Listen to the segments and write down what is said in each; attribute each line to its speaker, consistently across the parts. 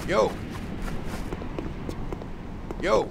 Speaker 1: Yo. Yo.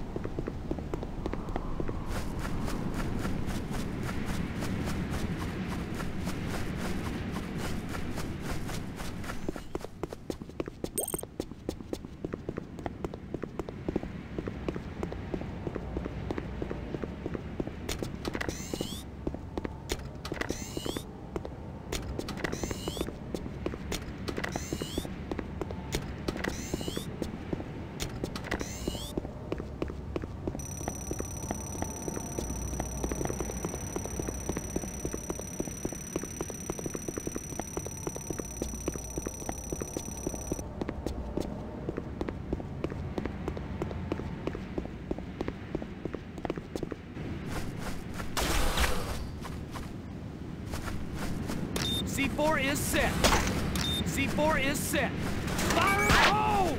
Speaker 2: C4 is set. C4 is set. Fire at home!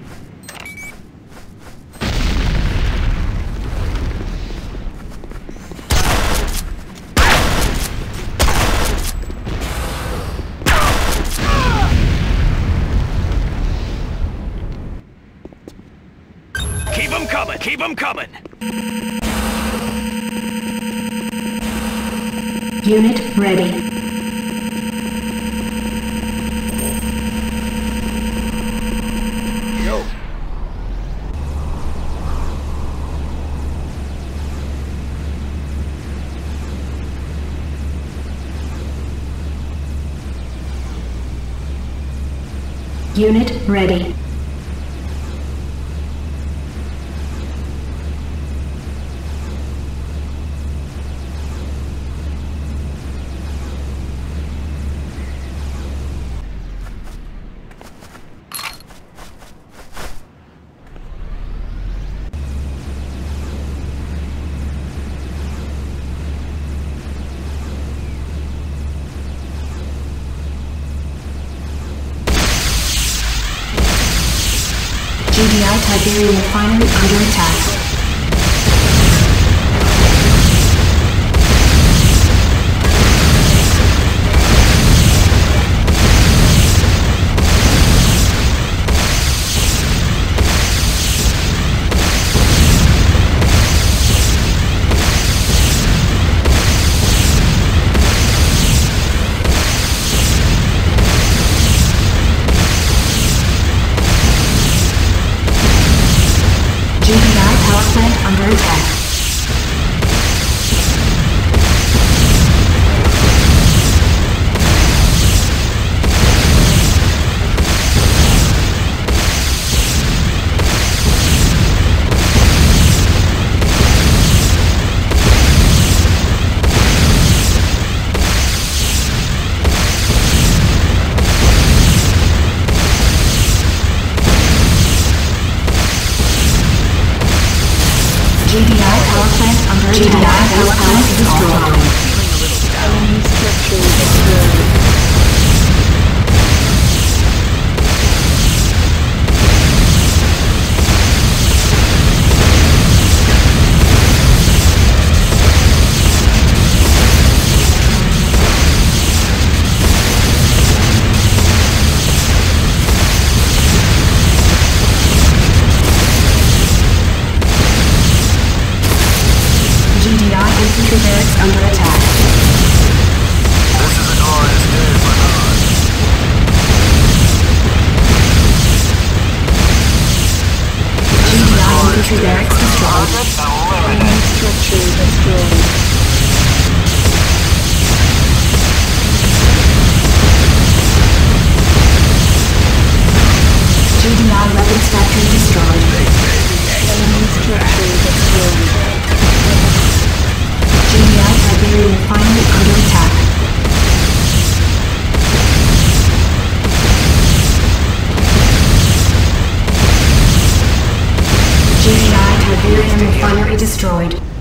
Speaker 3: Keep 'em coming! Keep 'em coming!
Speaker 4: Unit ready.
Speaker 1: Yo.
Speaker 4: Unit ready. GDI Tiberium refinery under attack. GDI power plant under attack. GDI power plant under attack. GDI power plant destroyed. Enemy structure destroyed. GDI infantry barracks under attack.
Speaker 3: This is a glorious day for us.
Speaker 4: GDI infantry barracks destroyed. Enemy structure destroyed. GDI weapons factory destroyed. Enemy structure destroyed. GDI Tiberium refinery under attack. GDI Tiberium refinery destroyed.